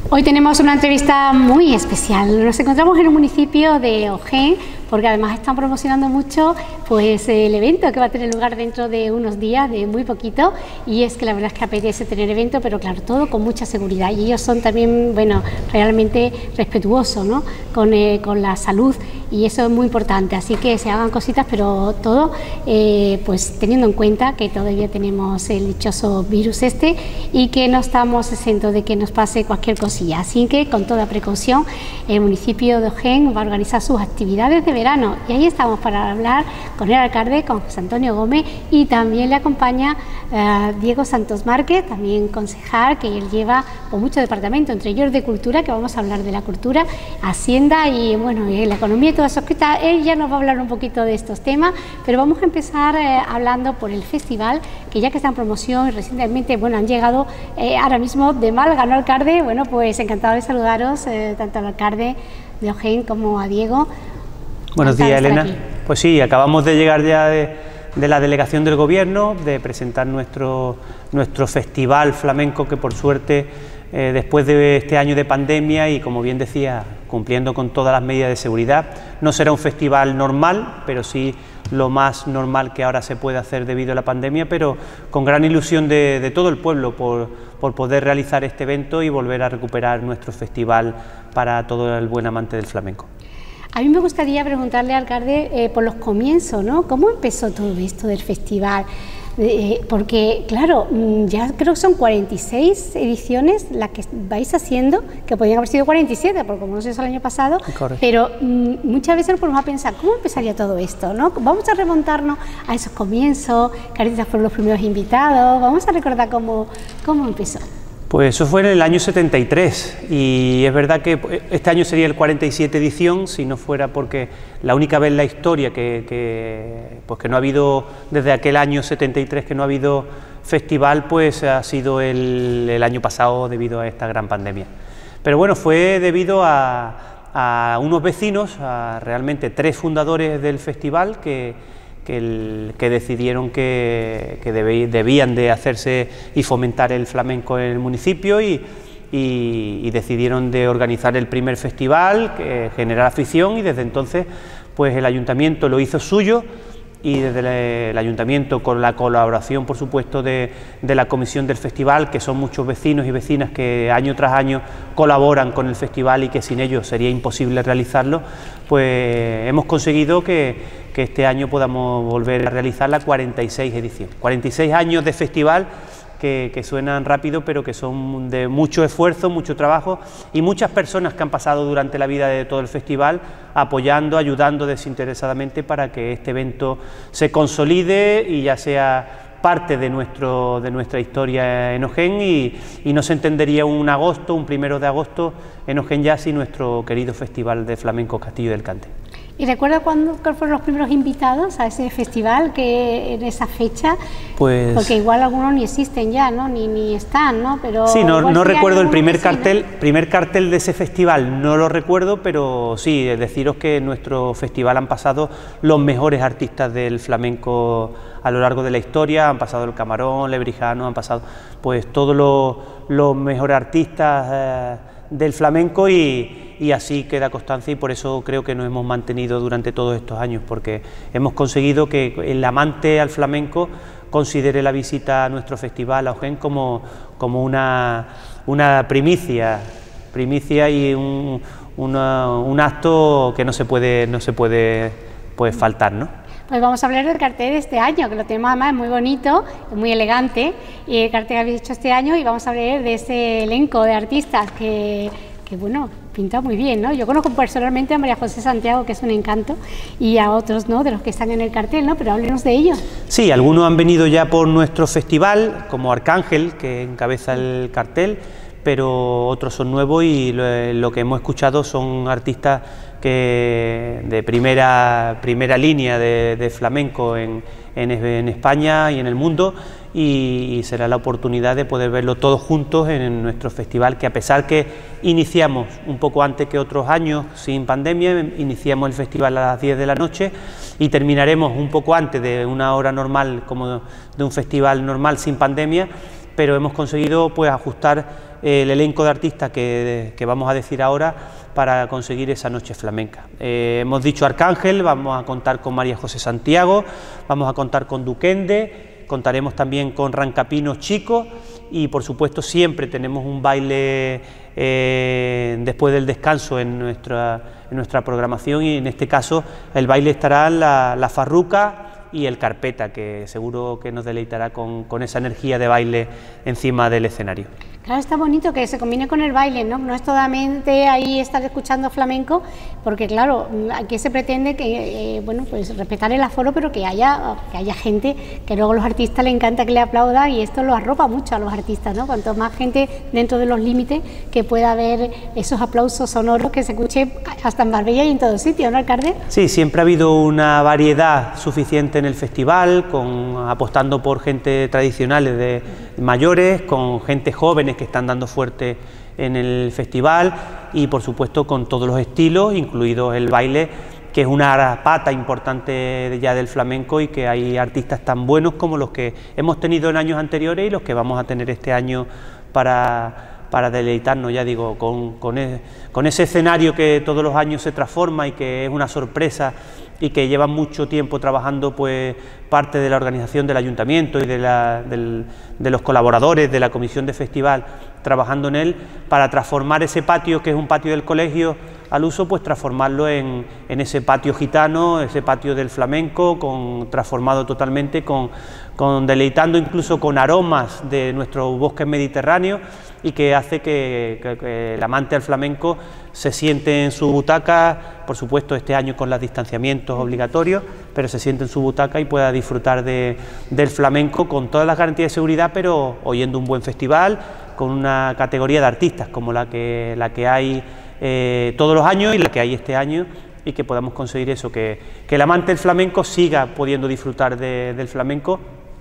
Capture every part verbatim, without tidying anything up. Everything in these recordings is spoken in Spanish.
Hoy tenemos una entrevista muy especial. Nos encontramos en el municipio de Ojén, porque además están promocionando mucho pues el evento que va a tener lugar dentro de unos días, de muy poquito, y es que la verdad es que apetece tener evento, pero claro, todo con mucha seguridad, y ellos son también, bueno, realmente respetuosos, ¿no?, con, eh, con la salud, y eso es muy importante, así que se hagan cositas, pero todo eh, pues teniendo en cuenta que todavía tenemos el dichoso virus este y que no estamos exentos de que nos pase cualquier cosilla, así que con toda precaución el municipio de Ojén va a organizar sus actividades de verano, y ahí estamos para hablar con el alcalde, con José Antonio Gómez, y también le acompaña eh, Diego Santos Márquez, también concejal, que él lleva por muchos departamentos, entre ellos de Cultura, que vamos a hablar de la cultura, Hacienda y bueno, y la economía y todo eso. Él ya nos va a hablar un poquito de estos temas, pero vamos a empezar eh, hablando por el festival, que ya que está en promoción y recientemente, bueno, han llegado eh, ahora mismo de Málaga, ¿no, alcalde? Bueno, pues encantado de saludaros, eh, tanto al alcalde de Ojén como a Diego. Buenos días, Elena. Pues sí, acabamos de llegar ya de, de la delegación del Gobierno, de presentar nuestro, nuestro festival flamenco, que por suerte, eh, después de este año de pandemia y, como bien decía, cumpliendo con todas las medidas de seguridad, no será un festival normal, pero sí lo más normal que ahora se puede hacer debido a la pandemia, pero con gran ilusión de, de todo el pueblo por, por poder realizar este evento y volver a recuperar nuestro festival para todo el buen amante del flamenco. A mí me gustaría preguntarle, alcalde, eh, por los comienzos, ¿no? ¿Cómo empezó todo esto del festival? Eh, porque, claro, ya creo que son cuarenta y seis ediciones las que vais haciendo, que podrían haber sido cuarenta y siete, porque como no se hizo el año pasado, correcto. Pero mm, muchas veces nos ponemos a pensar, ¿cómo empezaría todo esto, no? Vamos a remontarnos a esos comienzos, qué artistas fueron los primeros invitados, vamos a recordar cómo, cómo empezó. Pues eso fue en el año setenta y tres, y es verdad que este año sería el cuarenta y siete edición, si no fuera porque la única vez en la historia que, que, pues que no ha habido, desde aquel año setenta y tres que no ha habido festival, pues ha sido el, el año pasado debido a esta gran pandemia. Pero bueno, fue debido a, a unos vecinos, a realmente tres fundadores del festival que... Que, el, que decidieron que, que debí, debían de hacerse y fomentar el flamenco en el municipio y, y, y decidieron de organizar el primer festival, que generar afición, y desde entonces pues el ayuntamiento lo hizo suyo, y desde el, el ayuntamiento, con la colaboración por supuesto de, de la comisión del festival, que son muchos vecinos y vecinas que año tras año colaboran con el festival y que sin ellos sería imposible realizarlo, pues hemos conseguido que, que este año podamos volver a realizar la cuarenta y seis edición. cuarenta y seis años de festival que, que suenan rápido, pero que son de mucho esfuerzo, mucho trabajo, y muchas personas que han pasado durante la vida de todo el festival apoyando, ayudando desinteresadamente para que este evento se consolide y ya sea parte de, nuestro, de nuestra historia en Ojén, y, y no se entendería un agosto, un primero de agosto en Ojén ya sin nuestro querido Festival de Flamenco Castillo del Cante. ¿Y recuerda cuándo fueron los primeros invitados a ese festival, que en esa fecha? Pues, porque igual algunos ni existen ya, ¿no? Ni, ni están, ¿no? Pero sí, no, no recuerdo el primer cartel, sí, ¿no? primer cartel de ese festival, no lo recuerdo, pero sí, deciros que en nuestro festival han pasado los mejores artistas del flamenco a lo largo de la historia, han pasado el Camarón, Lebrijano, han pasado pues todos los, los mejores artistas eh, del flamenco, y, y así queda constancia, y por eso creo que nos hemos mantenido durante todos estos años, porque hemos conseguido que el amante al flamenco considere la visita a nuestro festival a Ojén como, como una, una primicia, primicia y un, una, un acto que no se puede, no se puede pues, faltar, ¿no? Pues vamos a hablar del cartel de este año, que lo tenemos además muy bonito, muy elegante, y el cartel que habéis hecho este año, y vamos a hablar de ese elenco de artistas que, que bueno, pinta muy bien, ¿no? Yo conozco personalmente a María José Santiago, que es un encanto, y a otros, ¿no?, de los que están en el cartel, ¿no? Pero háblenos de ellos. Sí, algunos han venido ya por nuestro festival, como Arcángel, que encabeza el cartel, pero otros son nuevos, y lo, lo que hemos escuchado son artistas que de primera, primera línea de, de flamenco en, en, en España y en el mundo, y, y será la oportunidad de poder verlo todos juntos en, en nuestro festival, que a pesar que iniciamos un poco antes que otros años sin pandemia, iniciamos el festival a las diez de la noche y terminaremos un poco antes de una hora normal, como de un festival normal sin pandemia, pero hemos conseguido pues ajustar el elenco de artistas que, que vamos a decir ahora para conseguir esa noche flamenca. Eh, hemos dicho Arcángel, vamos a contar con María José Santiago, vamos a contar con Duquende, contaremos también con Rancapinos Chicos y por supuesto siempre tenemos un baile eh, después del descanso en nuestra, en nuestra programación, y en este caso el baile estará la, la Farruca y el Carpeta, que seguro que nos deleitará con, con esa energía de baile encima del escenario. Claro, está bonito que se combine con el baile, ¿no? No es solamente ahí estar escuchando flamenco, porque claro, aquí se pretende que, eh, bueno, pues respetar el aforo, pero que haya, que haya gente, que luego a los artistas les encanta que le aplaudan, y esto lo arropa mucho a los artistas, ¿no? Cuanto más gente dentro de los límites, que pueda haber esos aplausos sonoros que se escuche hasta en Marbella y en todo sitio, ¿no, alcalde? Sí, siempre ha habido una variedad suficiente en el festival, con, apostando por gente tradicionales de mayores, con gente jóvenes que están dando fuerte en el festival, y por supuesto con todos los estilos, incluido el baile, que es una pata importante ya del flamenco, y que hay artistas tan buenos como los que hemos tenido en años anteriores y los que vamos a tener este año para, para deleitarnos, ya digo, con, con, el, con ese escenario que todos los años se transforma y que es una sorpresa, y que llevan mucho tiempo trabajando pues parte de la organización del ayuntamiento y de, la, del, de los colaboradores de la comisión de festival trabajando en él, para transformar ese patio, que es un patio del colegio al uso, pues transformarlo en, en ese patio gitano, ese patio del flamenco, con, transformado totalmente, con, con deleitando incluso con aromas de nuestros bosques mediterráneos, y que hace que, que, que el amante al flamenco se siente en su butaca, por supuesto este año con los distanciamientos obligatorios, pero se siente en su butaca y pueda disfrutar de, del flamenco con todas las garantías de seguridad, pero oyendo un buen festival, con una categoría de artistas como la que, la que hay eh, todos los años y la que hay este año, y que podamos conseguir eso, que, que el amante del flamenco siga pudiendo disfrutar de, del flamenco.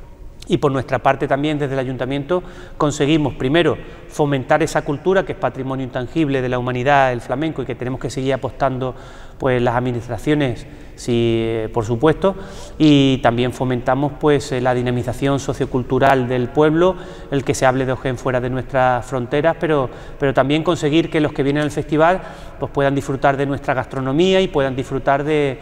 Y por nuestra parte también desde el ayuntamiento conseguimos primero fomentar esa cultura que es patrimonio intangible de la humanidad, el flamenco, y que tenemos que seguir apostando pues las administraciones, sí, por supuesto, y también fomentamos pues la dinamización sociocultural del pueblo, el que se hable de Ojén fuera de nuestras fronteras, pero, pero también conseguir que los que vienen al festival pues puedan disfrutar de nuestra gastronomía y puedan disfrutar de,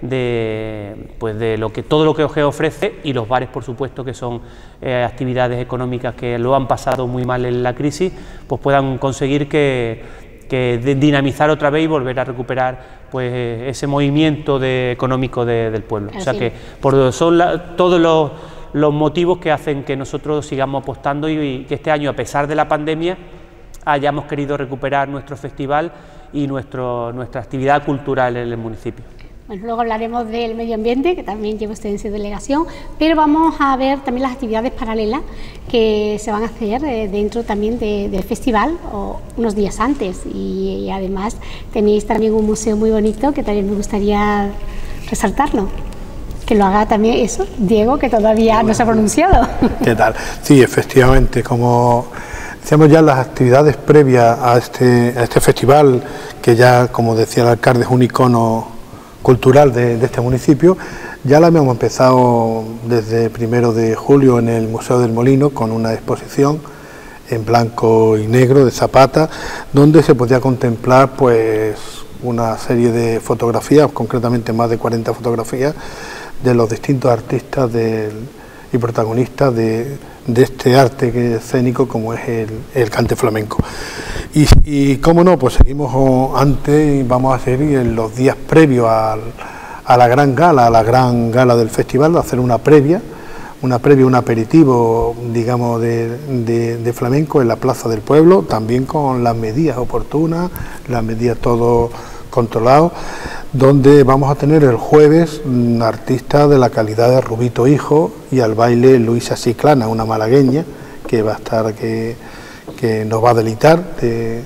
de, pues de lo que, todo lo que Ojén ofrece, y los bares por supuesto, que son eh, actividades económicas que lo han pasado muy mal en la crisis, pues puedan conseguir que que de dinamizar otra vez y volver a recuperar pues ese movimiento de, económico de, del pueblo. Así. O sea que por, son la, todos los, los motivos que hacen que nosotros sigamos apostando, y, y que este año, a pesar de la pandemia, hayamos querido recuperar nuestro festival y nuestro, nuestra actividad cultural en el municipio. Bueno, luego hablaremos del medio ambiente, que también lleva usted en su delegación, pero vamos a ver también las actividades paralelas que se van a hacer eh, dentro también de, del festival, o unos días antes, y, y además tenéis también un museo muy bonito que también me gustaría resaltarlo. Que lo haga también eso, Diego, que todavía no se ha pronunciado. ¿Qué tal? Sí, efectivamente, como hacemos ya las actividades previas a este, a este festival, que ya, como decía el alcalde, es un icono cultural de, de este municipio, ya la hemos empezado desde primero de julio en el Museo del Molino, con una exposición en blanco y negro de Zapata, donde se podía contemplar pues una serie de fotografías, concretamente más de cuarenta fotografías, de los distintos artistas del, y protagonistas de, de este arte escénico como es el, el cante flamenco. Y, y cómo no, pues seguimos antes y vamos a seguir en los días previos a, a la gran gala, a la gran gala del festival, a hacer una previa, una previa, un aperitivo, digamos, de, de, de flamenco en la Plaza del Pueblo, también con las medidas oportunas, las medidas todo controlado, donde vamos a tener el jueves un artista de la calidad de Rubito Hijo, y al baile Luisa Chiclana, una malagueña que va a estar, que, que nos va a deleitar de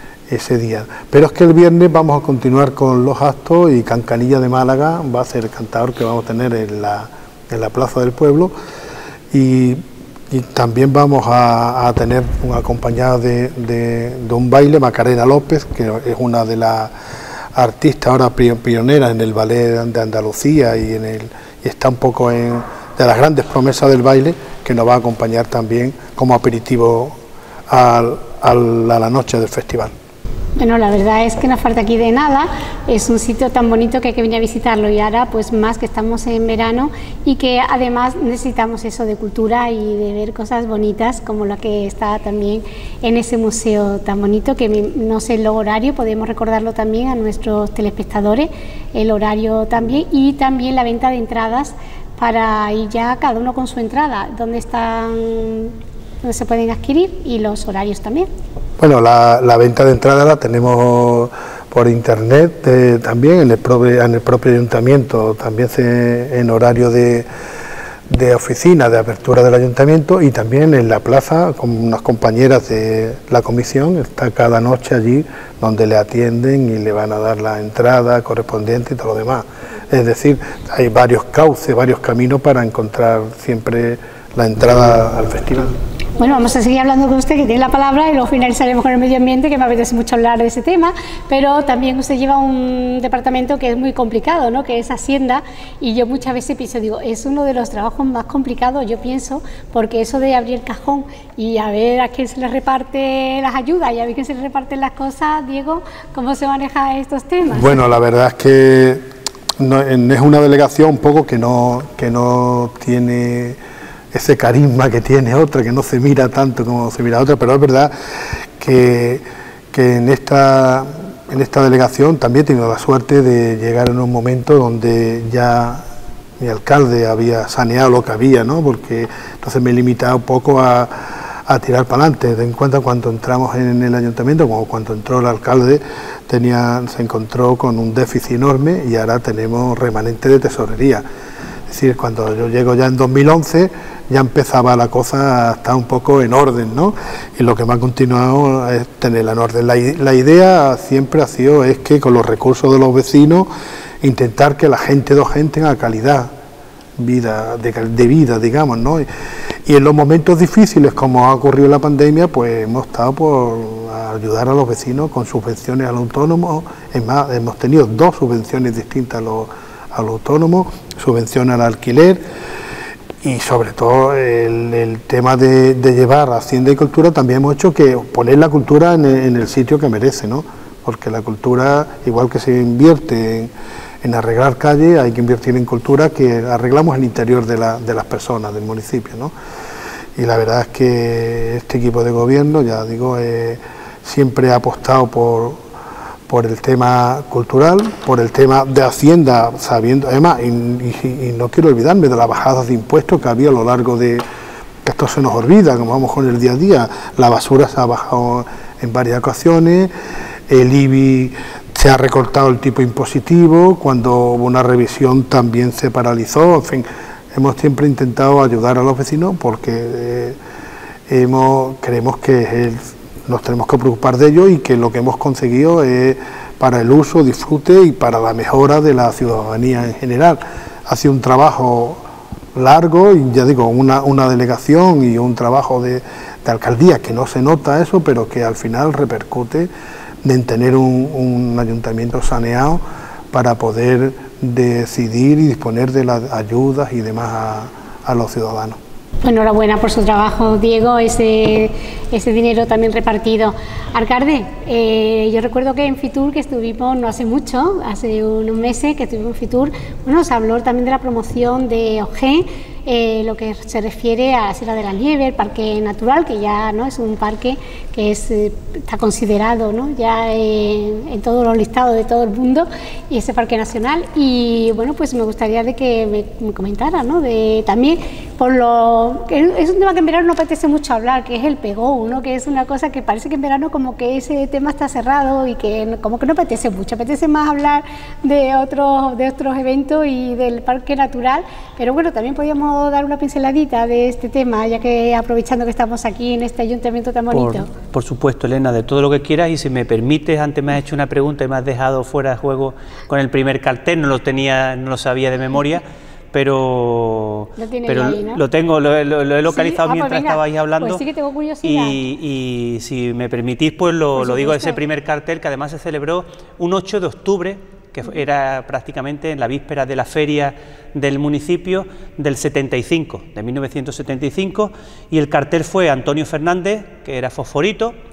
ese día. Pero es que el viernes vamos a continuar con los actos, y Cancanilla de Málaga va a ser el cantador que vamos a tener en la, en la Plaza del Pueblo, y, y también vamos a, a tener un acompañado de, de, de un baile, Macarena López, que es una de las artista ahora pionera en el ballet de Andalucía, y, en el, y está un poco en, de las grandes promesas del baile, que nos va a acompañar también como aperitivo al, a la, a la noche del festival. Bueno, la verdad es que no falta aquí de nada, es un sitio tan bonito que hay que venir a visitarlo y ahora pues más que estamos en verano y que además necesitamos eso de cultura y de ver cosas bonitas como la que está también en ese museo tan bonito que no sé el horario, podemos recordarlo también a nuestros telespectadores, el horario también y también la venta de entradas para ir ya cada uno con su entrada, donde están, donde se pueden adquirir y los horarios también. Bueno, la, la venta de entrada la tenemos por internet eh, también, en el, propio, en el propio ayuntamiento, también se, en horario de, de oficina, de apertura del ayuntamiento y también en la plaza con unas compañeras de la comisión, está cada noche allí donde le atienden y le van a dar la entrada correspondiente y todo lo demás. Es decir, hay varios cauces, varios caminos para encontrar siempre la entrada al festival. Bueno, vamos a seguir hablando con usted, que tiene la palabra, y luego finalizaremos con el medio ambiente, que me apetece mucho hablar de ese tema, pero también usted lleva un departamento que es muy complicado, ¿no?, que es Hacienda, y yo muchas veces pienso, digo, es uno de los trabajos más complicados, yo pienso, porque eso de abrir el cajón y a ver a quién se le reparte las ayudas y a ver a quién se le reparten las cosas, Diego, ¿cómo se manejan estos temas? Bueno, la verdad es que no, es una delegación un poco que no, que no tiene ese carisma que tiene otra, que no se mira tanto como se mira otra, pero es verdad que, que en, esta, en esta delegación también he tenido la suerte de llegar en un momento donde ya mi alcalde había saneado lo que había, ¿no?, porque entonces me he limitado un poco a, a tirar para adelante. Ten en cuenta cuando entramos en el ayuntamiento, como cuando entró el alcalde, tenía, se encontró con un déficit enorme y ahora tenemos remanente de tesorería. Es decir, cuando yo llego ya en dos mil once, ya empezaba la cosa a estar un poco en orden, ¿no? Y lo que me ha continuado es tenerla en orden. La, la idea siempre ha sido es que con los recursos de los vecinos intentar que la gente de Ojén tenga calidad vida, de, de vida, digamos, ¿no? Y, y en los momentos difíciles, como ha ocurrido en la pandemia, pues hemos estado por ayudar a los vecinos con subvenciones a los autónomos. Es más, hemos tenido dos subvenciones distintas a los, a los autónomos, subvención al alquiler. Y sobre todo el, el tema de, de llevar Hacienda y Cultura, también hemos hecho que poner la cultura en el, en el sitio que merece, ¿no? Porque la cultura, igual que se invierte en, en arreglar calles, hay que invertir en cultura, que arreglamos el interior de, la, de las personas, del municipio, ¿no? Y la verdad es que este equipo de gobierno, ya digo, eh, siempre ha apostado por... por el tema cultural, por el tema de Hacienda, sabiendo, además, y, y, y no quiero olvidarme de las bajadas de impuestos que había a lo largo de, que esto se nos olvida, como vamos con el día a día, la basura se ha bajado en varias ocasiones, el I B I se ha recortado el tipo impositivo, cuando hubo una revisión también se paralizó, en fin, hemos siempre intentado ayudar a los vecinos porque eh, hemos, creemos que es el nos tenemos que preocupar de ello y que lo que hemos conseguido es para el uso, disfrute y para la mejora de la ciudadanía en general. Ha sido un trabajo largo y ya digo, una, una delegación y un trabajo de, de alcaldía que no se nota eso, pero que al final repercute en tener un, un ayuntamiento saneado para poder decidir y disponer de las ayudas y demás a, a los ciudadanos. Enhorabuena por su trabajo, Diego, ese, ese dinero también repartido. Alcalde, eh, yo recuerdo que en Fitur, que estuvimos no hace mucho, hace unos meses que estuvimos en Fitur, bueno, se habló también de la promoción de Ojén, eh, lo que se refiere a la Sierra de la Nieve, el parque natural, que ya no es un parque que es, eh, está considerado, ¿no?, ya eh, en todos los listados de todo el mundo, y ese parque nacional. Y bueno, pues me gustaría de que me, me comentara, ¿no?, de también por lo que es un tema que en verano no apetece mucho hablar, que es el pegou, ¿no?, que es una cosa que parece que en verano como que ese tema está cerrado y que como que no apetece mucho, apetece más hablar de otros de otros eventos y del parque natural, pero bueno, también podríamos dar una pinceladita de este tema, ya que aprovechando que estamos aquí en este ayuntamiento tan bonito. Por, por supuesto, Elena, de todo lo que quieras, y si me permites, antes me has hecho una pregunta y me has dejado fuera de juego con el primer cartel, no lo tenía, no lo sabía de memoria, pero, lo, pero ahí, ¿no? lo tengo, lo, lo, lo he localizado, ¿sí? Ah, mientras pues estabais hablando. Pues sí que tengo curiosidad. Y, y si me permitís, pues lo, lo digo, ese primer cartel, que además se celebró un ocho de octubre, que era prácticamente en la víspera de la feria del municipio del setenta y cinco, de mil novecientos setenta y cinco, y el cartel fue Antonio Fernández, que era Fosforito,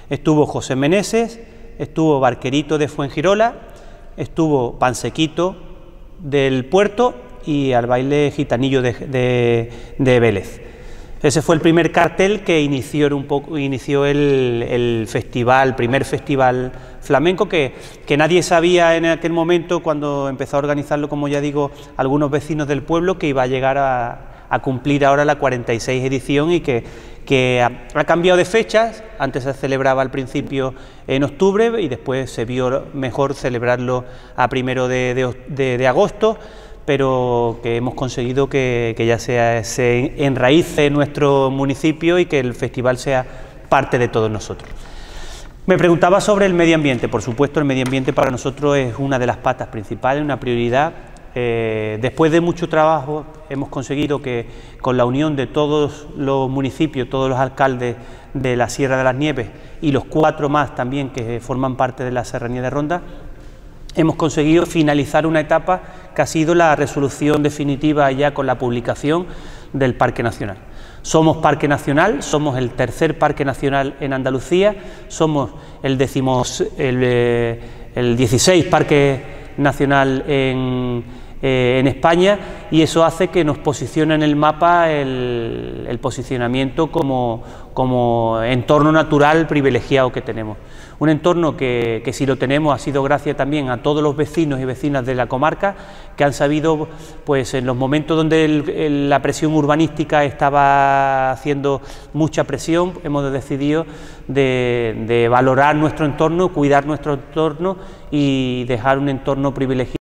Estuvo José Meneses, estuvo Barquerito de Fuengirola, estuvo Pansequito del Puerto y al baile gitanillo de, de, de Vélez. Ese fue el primer cartel que inició, un poco, inició el, el festival, el primer festival flamenco, que, que nadie sabía en aquel momento, cuando empezó a organizarlo, como ya digo, algunos vecinos del pueblo, que iba a llegar a, a cumplir ahora la cuarenta y seis edición y que, que ha, ha cambiado de fechas. Antes se celebraba al principio en octubre y después se vio mejor celebrarlo a primero de, de, de, de agosto, pero que hemos conseguido que, que ya sea, se enraíce en nuestro municipio y que el festival sea parte de todos nosotros. Me preguntaba sobre el medio ambiente. Por supuesto, el medio ambiente para nosotros es una de las patas principales, una prioridad. Eh, después de mucho trabajo hemos conseguido que, con la unión de todos los municipios, todos los alcaldes de la Sierra de las Nieves y los cuatro más también que forman parte de la Serranía de Ronda, hemos conseguido finalizar una etapa que ha sido la resolución definitiva ya con la publicación del Parque Nacional. Somos Parque Nacional, somos el tercer Parque Nacional en Andalucía, somos el, decimos, el, eh, el dieciséis Parque Nacional en, eh, en España, y eso hace que nos posicione en el mapa el, el posicionamiento como, como entorno natural privilegiado que tenemos. Un entorno que, que si lo tenemos ha sido gracias también a todos los vecinos y vecinas de la comarca, que han sabido, pues en los momentos donde el, el, la presión urbanística estaba haciendo mucha presión, hemos decidido de, de valorar nuestro entorno, cuidar nuestro entorno y dejar un entorno privilegiado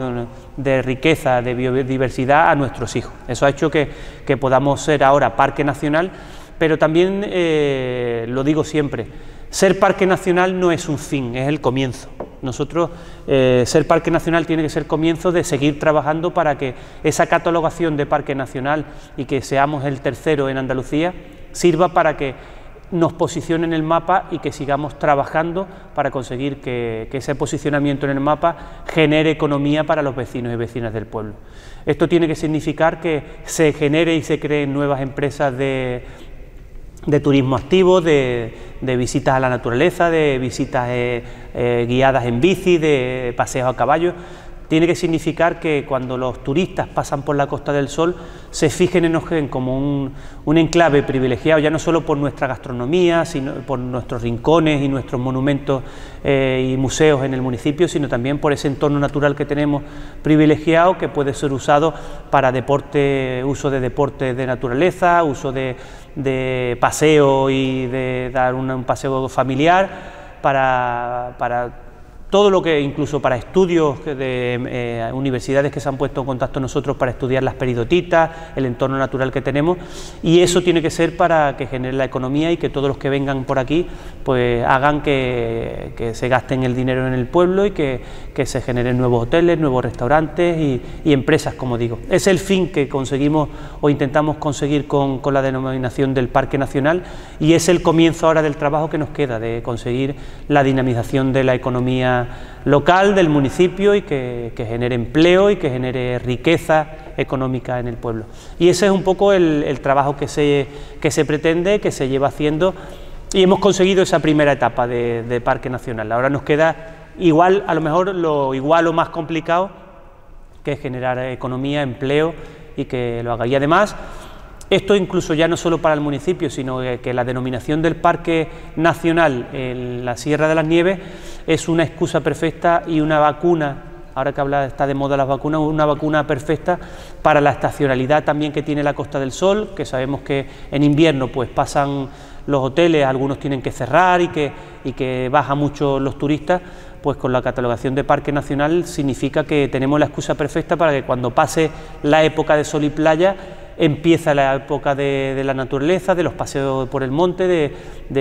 de riqueza, de biodiversidad a nuestros hijos. Eso ha hecho que, que podamos ser ahora Parque Nacional, pero también, eh, lo digo siempre, ser Parque Nacional no es un fin, es el comienzo. Nosotros, eh, ser Parque Nacional tiene que ser comienzo de seguir trabajando para que esa catalogación de Parque Nacional y que seamos el tercero en Andalucía sirva para que nos posicione en el mapa y que sigamos trabajando para conseguir que, que ese posicionamiento en el mapa genere economía para los vecinos y vecinas del pueblo. Esto tiene que significar que se genere y se creen nuevas empresas de de turismo activo, de, de visitas a la naturaleza, de visitas eh, eh, guiadas en bici, de paseos a caballo. Tiene que significar que cuando los turistas pasan por la Costa del Sol se fijen en Ojén como un, un enclave privilegiado, ya no solo por nuestra gastronomía, sino por nuestros rincones y nuestros monumentos eh, y museos en el municipio, sino también por ese entorno natural que tenemos privilegiado, que puede ser usado para deporte, uso de deportes de naturaleza, uso de, de paseo y de dar un, un paseo familiar, para, para todo lo que, incluso para estudios de eh, universidades que se han puesto en contacto con nosotros para estudiar las peridotitas, el entorno natural que tenemos, y eso tiene que ser para que genere la economía y que todos los que vengan por aquí pues hagan que, que se gasten el dinero en el pueblo y que, que se generen nuevos hoteles, nuevos restaurantes y, y empresas, como digo. Es el fin que conseguimos o intentamos conseguir con, con la denominación del Parque Nacional, y es el comienzo ahora del trabajo que nos queda, de conseguir la dinamización de la economía local del municipio y que, que genere empleo y que genere riqueza económica en el pueblo. Y ese es un poco el, el trabajo que se, que se pretende, que se lleva haciendo, y hemos conseguido esa primera etapa de, de Parque Nacional. Ahora nos queda igual, a lo mejor lo igual o más complicado, que es generar economía, empleo y que lo haga. Y además, esto incluso ya no solo para el municipio, sino que la denominación del Parque Nacional en la Sierra de las Nieves es una excusa perfecta y una vacuna, ahora que habla, está de moda las vacunas, una vacuna perfecta para la estacionalidad también que tiene la Costa del Sol, que sabemos que en invierno pues pasan los hoteles, algunos tienen que cerrar y que, y que baja mucho los turistas. Pues con la catalogación de Parque Nacional significa que tenemos la excusa perfecta para que cuando pase la época de sol y playa empieza la época de, de la naturaleza, de los paseos por el monte, de,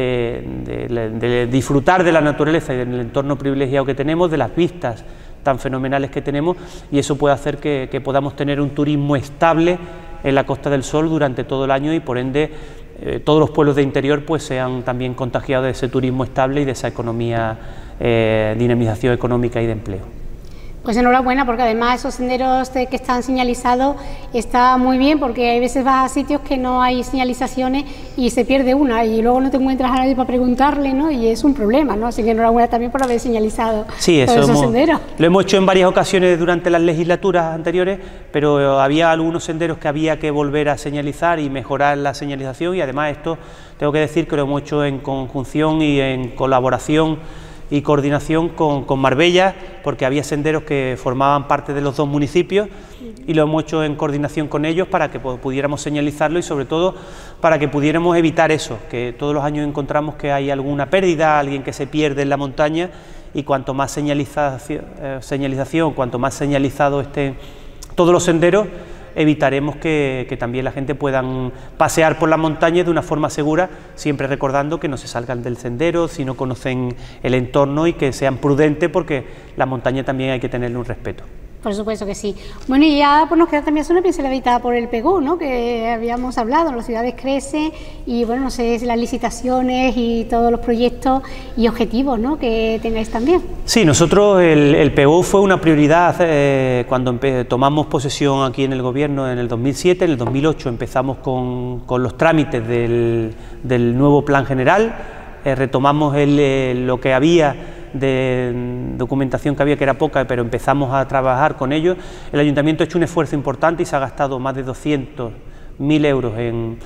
de, de, de disfrutar de la naturaleza y del entorno privilegiado que tenemos, de las vistas tan fenomenales que tenemos, y eso puede hacer que, que podamos tener un turismo estable en la Costa del Sol durante todo el año y por ende eh, todos los pueblos de interior pues sean también contagiados de ese turismo estable y de esa economía, eh, dinamización económica y de empleo. Pues enhorabuena, porque además esos senderos que están señalizados está muy bien, porque hay veces vas a sitios que no hay señalizaciones y se pierde una y luego no te encuentras a nadie para preguntarle, ¿no? Y es un problema, ¿no? Así que enhorabuena también por haber señalizado sí, eso todos esos hemos, senderos. Lo hemos hecho en varias ocasiones durante las legislaturas anteriores, pero había algunos senderos que había que volver a señalizar y mejorar la señalización, y además esto tengo que decir que lo hemos hecho en conjunción y en colaboración y coordinación con, con Marbella, porque había senderos que formaban parte de los dos municipios y lo hemos hecho en coordinación con ellos para que pudiéramos señalizarlo y sobre todo para que pudiéramos evitar eso, que todos los años encontramos que hay alguna pérdida, alguien que se pierde en la montaña, y cuanto más señalización, eh, señalización cuanto más señalizado estén todos los senderos, evitaremos que, que también la gente puedan pasear por las montañas de una forma segura, siempre recordando que no se salgan del sendero si no conocen el entorno y que sean prudentes, porque la montaña también hay que tenerle un respeto. Por supuesto que sí. Bueno, y ya pues, nos queda también hacer una pinceladita por el Pegou, ¿no? Que habíamos hablado, las ciudades crecen y bueno, no sé, las licitaciones y todos los proyectos y objetivos, ¿no? Que tengáis también. Sí, nosotros el, el Pegou fue una prioridad eh, cuando tomamos posesión aquí en el gobierno en el dos mil siete, en el dos mil ocho empezamos con, con los trámites del, del nuevo plan general, eh, retomamos el, eh, lo que había de documentación que había, que era poca, pero empezamos a trabajar con ellos. El Ayuntamiento ha hecho un esfuerzo importante y se ha gastado más de doscientos mil euros en,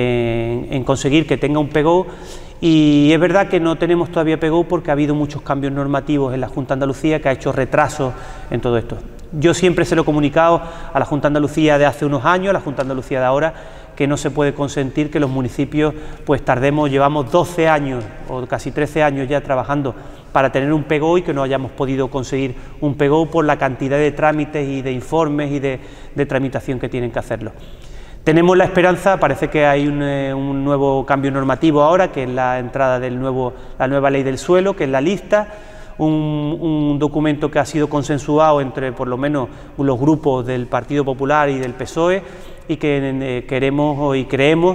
en, en conseguir que tenga un Pegou, y es verdad que no tenemos todavía Pegou porque ha habido muchos cambios normativos en la Junta de Andalucía que ha hecho retrasos en todo esto. Yo siempre se lo he comunicado a la Junta de Andalucía de hace unos años, a la Junta de Andalucía de ahora, que no se puede consentir que los municipios pues tardemos, llevamos doce años o casi trece años ya trabajando para tener un Pegou y que no hayamos podido conseguir un Pegou por la cantidad de trámites y de informes y de, de tramitación que tienen que hacerlo. Tenemos la esperanza, parece que hay un, eh, un nuevo cambio normativo ahora, que es la entrada del nuevo, la nueva ley del suelo, que es la lista, un, un documento que ha sido consensuado entre por lo menos los grupos del Partido Popular y del P S O E, y que eh, queremos y creemos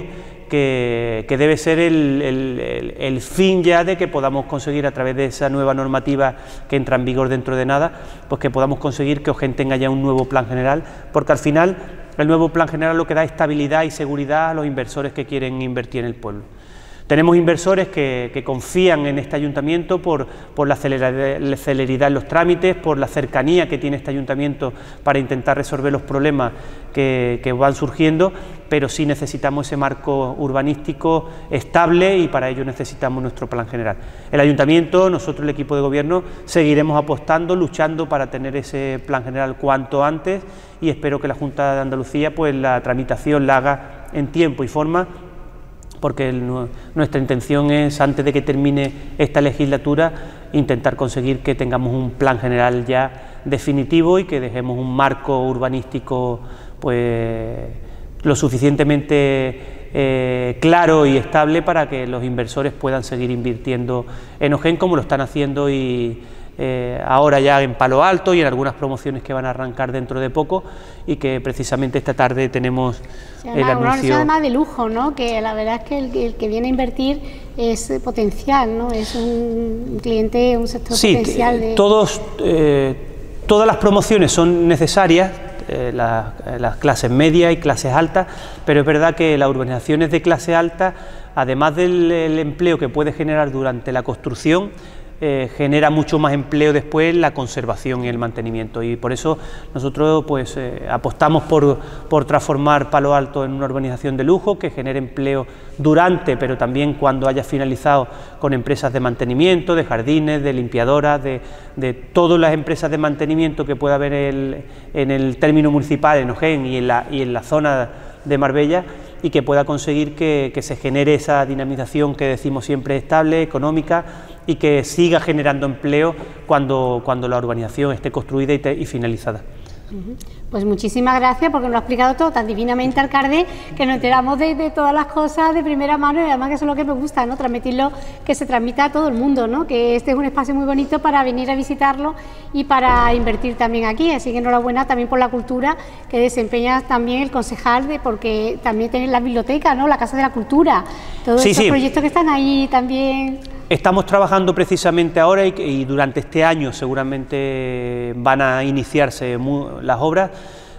Que, que debe ser el, el, el, el fin ya de que podamos conseguir, a través de esa nueva normativa que entra en vigor dentro de nada, pues que podamos conseguir que Ojén tenga ya un nuevo plan general, porque al final el nuevo plan general lo que da es estabilidad y seguridad a los inversores que quieren invertir en el pueblo. Tenemos inversores que, que confían en este ayuntamiento por, por la celeridad en los trámites, por la cercanía que tiene este ayuntamiento para intentar resolver los problemas que, que van surgiendo, pero sí necesitamos ese marco urbanístico estable y para ello necesitamos nuestro plan general. El ayuntamiento, nosotros el equipo de gobierno, seguiremos apostando, luchando para tener ese plan general cuanto antes, y espero que la Junta de Andalucía pues la tramitación la haga en tiempo y forma, porque el, nuestra intención es, antes de que termine esta legislatura, intentar conseguir que tengamos un plan general ya definitivo y que dejemos un marco urbanístico pues lo suficientemente eh, claro y estable para que los inversores puedan seguir invirtiendo en Ojén como lo están haciendo y Eh, ahora ya en Palo Alto y en algunas promociones que van a arrancar dentro de poco, y que precisamente esta tarde tenemos sí, el una, anuncio. Una además de lujo, ¿no? Que la verdad es que el, el que viene a invertir es potencial, ¿no? Es un cliente, un sector sí, potencial. De... todos, eh, todas las promociones son necesarias, eh, la, las clases medias y clases altas, pero es verdad que las urbanizaciones de clase alta, además del el empleo que puede generar durante la construcción, Eh, genera mucho más empleo después la conservación y el mantenimiento, y por eso nosotros pues eh, apostamos por, por transformar Palo Alto en una urbanización de lujo que genere empleo durante, pero también cuando haya finalizado, con empresas de mantenimiento, de jardines, de limpiadoras, de, de todas las empresas de mantenimiento que pueda haber el, en el término municipal, en Ojén y en la, y en la zona de Marbella, y que pueda conseguir que, que se genere esa dinamización que decimos siempre estable, económica, y que siga generando empleo cuando, cuando la urbanización esté construida y, te, y finalizada. Pues muchísimas gracias, porque nos lo ha explicado todo tan divinamente, alcalde, que nos enteramos de, de todas las cosas de primera mano, y además que eso es lo que me gusta, ¿no? Transmitirlo, que se transmita a todo el mundo, ¿no? Que este es un espacio muy bonito para venir a visitarlo y para invertir también aquí, así que enhorabuena también por la cultura que desempeña también el concejal, de, porque también tenéis la biblioteca, ¿no? La Casa de la Cultura, todos sí, esos sí. proyectos que están ahí también. Estamos trabajando precisamente ahora y, y durante este año seguramente van a iniciarse muy, las obras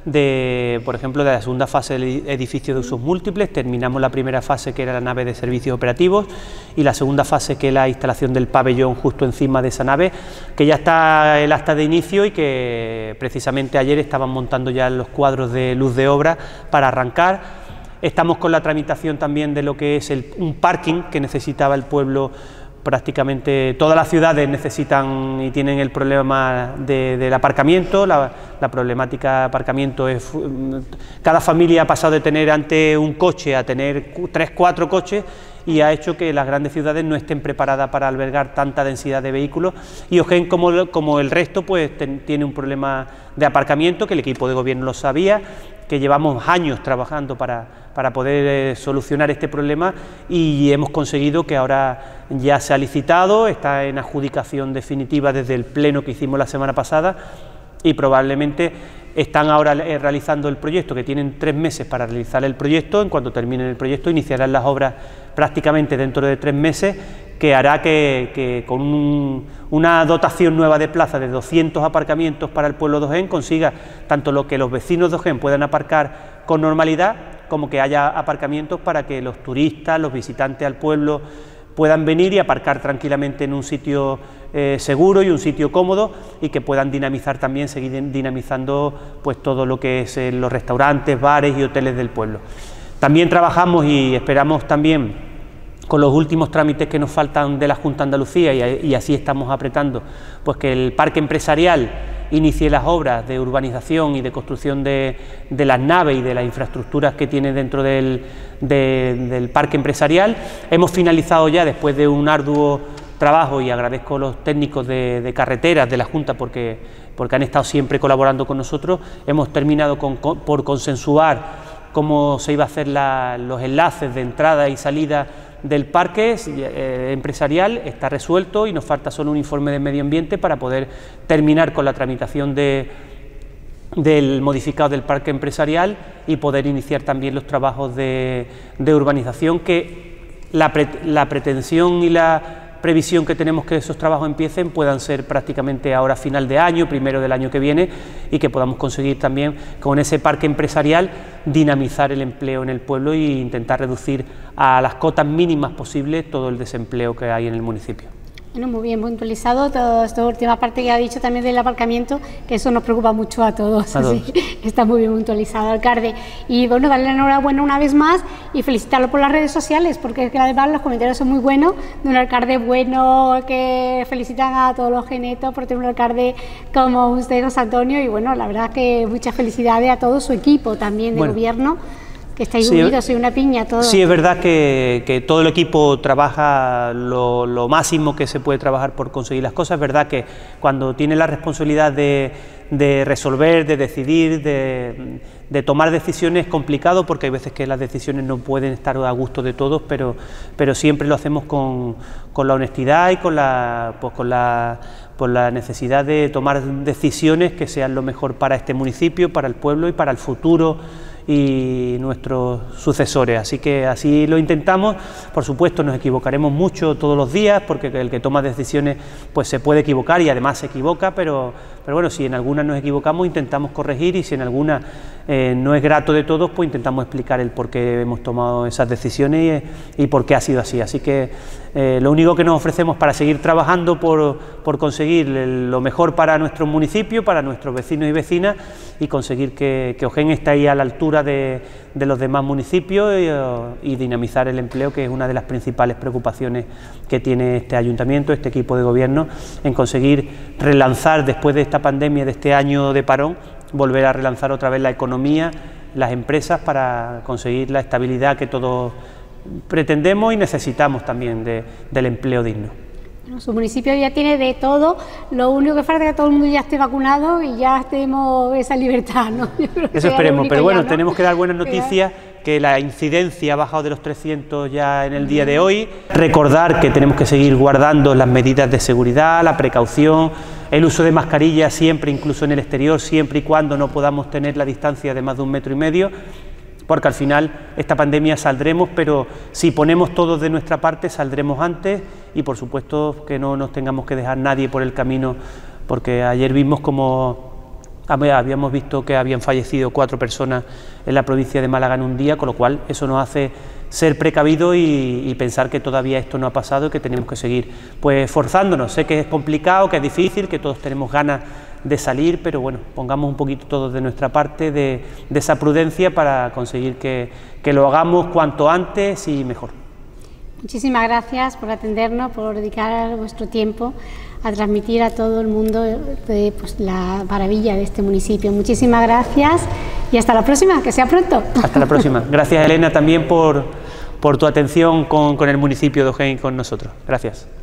de, por ejemplo, de la segunda fase del edificio de usos múltiples. Terminamos la primera fase, que era la nave de servicios operativos, y la segunda fase, que es la instalación del pabellón justo encima de esa nave, que ya está el acta de inicio y que precisamente ayer estaban montando ya los cuadros de luz de obra para arrancar. Estamos con la tramitación también de lo que es el, un parking que necesitaba el pueblo. Prácticamente todas las ciudades necesitan y tienen el problema de, del aparcamiento. La, la problemática de aparcamiento es, cada familia ha pasado de tener antes un coche a tener tres, cuatro coches, y ha hecho que las grandes ciudades no estén preparadas para albergar tanta densidad de vehículos, y Ojén, como, como el resto, pues ten, tiene un problema de aparcamiento, que el equipo de gobierno lo sabía, que llevamos años trabajando para, para poder eh, solucionar este problema, y hemos conseguido que ahora ya se ha licitado, está en adjudicación definitiva desde el pleno que hicimos la semana pasada, y probablemente están ahora eh, realizando el proyecto, que tienen tres meses para realizar el proyecto. En cuanto terminen el proyecto iniciarán las obras prácticamente dentro de tres meses, que hará que, que con un, una dotación nueva de plazas de doscientos aparcamientos para el pueblo de Ojén consiga tanto lo que los vecinos de Ojén puedan aparcar con normalidad, como que haya aparcamientos para que los turistas, los visitantes al pueblo puedan venir y aparcar tranquilamente en un sitio eh, seguro y un sitio cómodo, y que puedan dinamizar también, seguir dinamizando pues todo lo que es eh, los restaurantes, bares y hoteles del pueblo. También trabajamos y esperamos también con los últimos trámites que nos faltan de la Junta de Andalucía, y, y así estamos apretando, pues que el parque empresarial inicie las obras de urbanización y de construcción de, de las naves y de las infraestructuras que tiene dentro del, de, del parque empresarial. Hemos finalizado ya, después de un arduo trabajo, y agradezco a los técnicos de, de carreteras de la Junta porque, porque han estado siempre colaborando con nosotros, hemos terminado con, con, por consensuar cómo se iba a hacer la, los enlaces de entrada y salida del parque eh, empresarial. Está resuelto y nos falta solo un informe de medio ambiente para poder terminar con la tramitación de, del modificado del parque empresarial y poder iniciar también los trabajos de, de urbanización, que la, pre, la pretensión y la previsión que tenemos que esos trabajos empiecen puedan ser prácticamente ahora final de año, primero del año que viene, y que podamos conseguir también con ese parque empresarial dinamizar el empleo en el pueblo e intentar reducir a las cotas mínimas posibles todo el desempleo que hay en el municipio. Bueno, muy bien puntualizado toda esta última parte que ha dicho también del aparcamiento, que eso nos preocupa mucho a todos, a todos. Sí, está muy bien puntualizado, alcalde. Y bueno, darle la enhorabuena una vez más y felicitarlo por las redes sociales, porque es que además los comentarios son muy buenos, de un alcalde bueno, que felicitan a todos los genetos por tener un alcalde como usted, José Antonio, y bueno, la verdad que muchas felicidades a todo su equipo también de bueno. gobierno, que estáis sí, unidos, soy una piña todo. Sí, es verdad que, que todo el equipo trabaja lo, lo máximo que se puede trabajar por conseguir las cosas. Es verdad que cuando tiene la responsabilidad de, de resolver, de decidir, de, de tomar decisiones es complicado, porque hay veces que las decisiones no pueden estar a gusto de todos, pero, pero siempre lo hacemos con, con la honestidad y con la, pues con la, por la necesidad de tomar decisiones que sean lo mejor para este municipio, para el pueblo y para el futuro y nuestros sucesores. Así que así lo intentamos. Por supuesto nos equivocaremos mucho todos los días, porque el que toma decisiones pues se puede equivocar y además se equivoca, pero, pero bueno, si en alguna nos equivocamos intentamos corregir, y si en alguna eh, no es grato de todos, pues intentamos explicar el por qué hemos tomado esas decisiones y, y por qué ha sido así. Así que eh, lo único que nos ofrecemos para seguir trabajando por, por conseguir lo mejor para nuestro municipio, para nuestros vecinos y vecinas, y conseguir que, que Ojén esté ahí a la altura de, de los demás municipios y, y dinamizar el empleo, que es una de las principales preocupaciones que tiene este ayuntamiento, este equipo de gobierno, en conseguir relanzar después de esta pandemia, de este año de parón, volver a relanzar otra vez la economía, las empresas, para conseguir la estabilidad que todos pretendemos y necesitamos también de, del empleo digno. Bueno, su municipio ya tiene de todo, lo único que falta es que todo el mundo ya esté vacunado y ya estemos esa libertad, ¿no? Eso esperemos, pero bueno, ya, ¿no? Tenemos que dar buenas noticias, que la incidencia ha bajado de los trescientos ya en el día de hoy. Recordar que tenemos que seguir guardando las medidas de seguridad, la precaución, el uso de mascarillas siempre, incluso en el exterior, siempre y cuando no podamos tener la distancia de más de un metro y medio, porque al final esta pandemia saldremos, pero si ponemos todos de nuestra parte saldremos antes, y por supuesto que no nos tengamos que dejar nadie por el camino, porque ayer vimos como habíamos visto que habían fallecido cuatro personas en la provincia de Málaga en un día, con lo cual eso nos hace ser precavidos y, y pensar que todavía esto no ha pasado y que tenemos que seguir pues forzándonos. Sé que es complicado, que es difícil, que todos tenemos ganas de salir, pero bueno, pongamos un poquito todos de nuestra parte, de, de esa prudencia para conseguir que, que lo hagamos cuanto antes y mejor. Muchísimas gracias por atendernos, por dedicar vuestro tiempo a transmitir a todo el mundo de, pues, la maravilla de este municipio. Muchísimas gracias y hasta la próxima, que sea pronto. Hasta la próxima. Gracias, Elena, también por, por tu atención con, con el municipio de Ojén y con nosotros. Gracias.